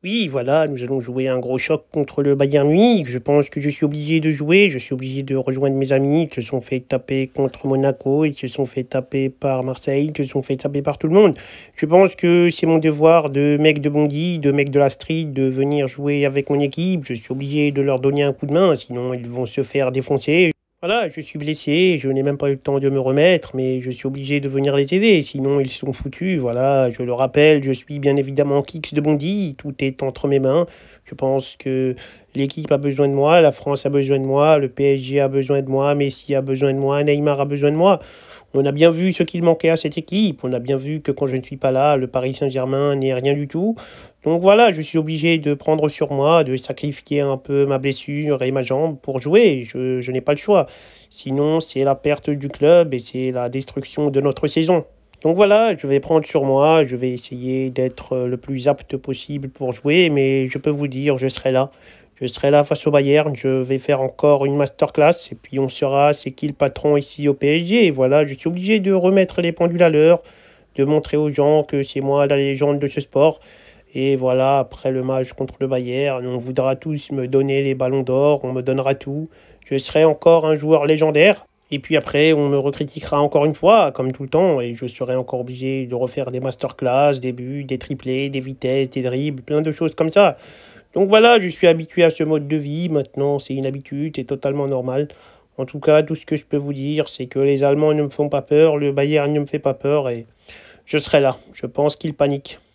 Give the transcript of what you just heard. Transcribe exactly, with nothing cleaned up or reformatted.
Oui, voilà, nous allons jouer un gros choc contre le Bayern Munich. Je pense que je suis obligé de jouer. Je suis obligé de rejoindre mes amis qui se sont fait taper contre Monaco, ils se sont fait taper par Marseille, ils se sont fait taper par tout le monde. Je pense que c'est mon devoir de mec de Bondy, de mec de la street, de venir jouer avec mon équipe. Je suis obligé de leur donner un coup de main, sinon ils vont se faire défoncer. Voilà, je suis blessé, je n'ai même pas eu le temps de me remettre, mais je suis obligé de venir les aider, sinon ils sont foutus. Voilà, je le rappelle, je suis bien évidemment Kix de Bondy, tout est entre mes mains. Je pense que l'équipe a besoin de moi, la France a besoin de moi, le P S G a besoin de moi, Messi a besoin de moi, Neymar a besoin de moi. On a bien vu ce qu'il manquait à cette équipe. On a bien vu que quand je ne suis pas là, le Paris Saint-Germain n'est rien du tout. Donc voilà, je suis obligé de prendre sur moi, de sacrifier un peu ma blessure et ma jambe pour jouer. Je, je n'ai pas le choix. Sinon, c'est la perte du club et c'est la destruction de notre saison. Donc voilà, je vais prendre sur moi, je vais essayer d'être le plus apte possible pour jouer, mais je peux vous dire, je serai là. Je serai là face au Bayern, je vais faire encore une masterclass et puis on saura c'est qui le patron ici au P S G. Et voilà, je suis obligé de remettre les pendules à l'heure, de montrer aux gens que c'est moi la légende de ce sport. Et voilà, après le match contre le Bayern, on voudra tous me donner les ballons d'or, on me donnera tout. Je serai encore un joueur légendaire. Et puis après, on me recritiquera encore une fois, comme tout le temps, et je serai encore obligé de refaire des masterclass, des buts, des triplés, des vitesses, des dribbles, plein de choses comme ça. Donc voilà, je suis habitué à ce mode de vie. Maintenant, c'est une habitude, c'est totalement normal. En tout cas, tout ce que je peux vous dire, c'est que les Allemands ne me font pas peur, le Bayern ne me fait pas peur et je serai là. Je pense qu'ils paniquent.